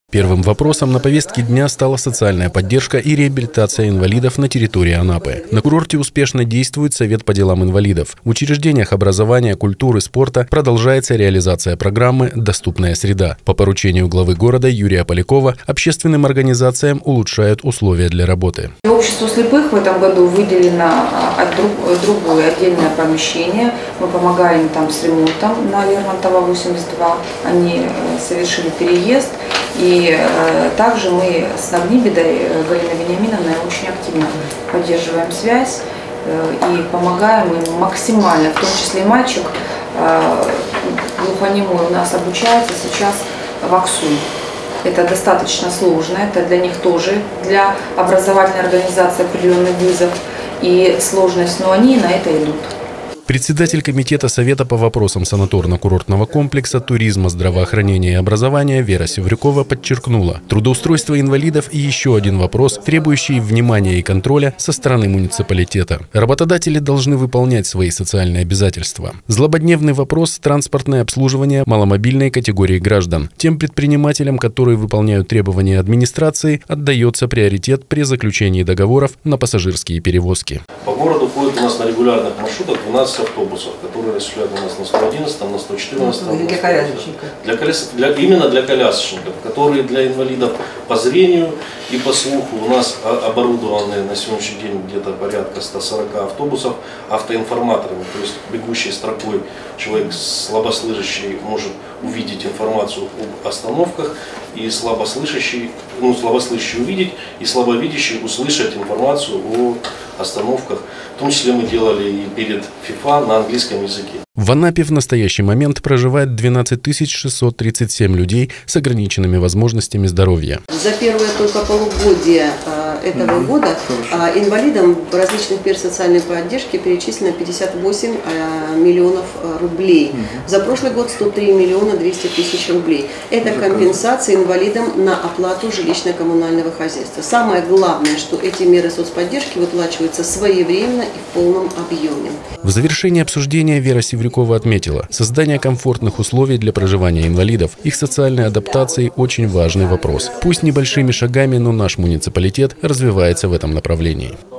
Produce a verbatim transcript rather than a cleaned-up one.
Первым вопросом на повестке дня стала социальная поддержка и реабилитация инвалидов на территории Анапы. На курорте успешно действует Совет по делам инвалидов. В учреждениях образования, культуры, спорта продолжается реализация программы «Доступная среда». По поручению главы города Юрия Полякова общественным организациям улучшают условия для работы. Обществу слепых в этом году выделено другое отдельное помещение. Мы помогаем там с ремонтом на Лермонтова восемьдесят два. Они совершили переезд. И э, также мы с Нагнибедой Галиной Вениаминовной очень активно поддерживаем связь э, и помогаем им максимально, в том числе и мальчик э, глухонемой у нас обучается сейчас в Аксу. Это достаточно сложно, это для них тоже, для образовательной организации определенный вызов и сложность, но они на это идут. Председатель комитета Совета по вопросам санаторно-курортного комплекса, туризма, здравоохранения и образования Вера Севрюкова подчеркнула: трудоустройство инвалидов – и еще один вопрос, требующий внимания и контроля со стороны муниципалитета. Работодатели должны выполнять свои социальные обязательства. Злободневный вопрос – транспортное обслуживание маломобильной категории граждан. Тем предпринимателям, которые выполняют требования администрации, отдается приоритет при заключении договоров на пассажирские перевозки. По городу ходит у нас на регулярных маршрутах двенадцать автобусов, которые рассчитаны у нас на сто одиннадцать, на сто четырнадцать. Для колясочников. Для коляс... для... Именно для колясочников, которые для инвалидов по зрению и по слуху. У нас оборудованы на сегодняшний день где-то порядка ста сорока автобусов автоинформаторами, то есть бегущей строкой человек слабослышащий может увидеть информацию об остановках, и слабослышащий, ну, слабослышащий увидеть, и слабовидящий услышать информацию о остановках. В том числе мы делали и перед ФИФА на английском языке. В Анапе в настоящий момент проживает двенадцать тысяч шестьсот тридцать семь людей с ограниченными возможностями здоровья. За первое только полугодие этого года инвалидам в различных мер социальной поддержки перечислено пятьдесят восемь миллионов рублей. За прошлый год сто три миллиона двести тысяч рублей. Это компенсация инвалидам на оплату жилищно-коммунального хозяйства. Самое главное, что эти меры соцподдержки выплачиваются своевременно и в полном объеме. В завершении обсуждения Вера Севрюкова отметила: создание комфортных условий для проживания инвалидов, их социальной адаптации – очень важный вопрос. Пусть небольшими шагами, но наш муниципалитет развивается в этом направлении.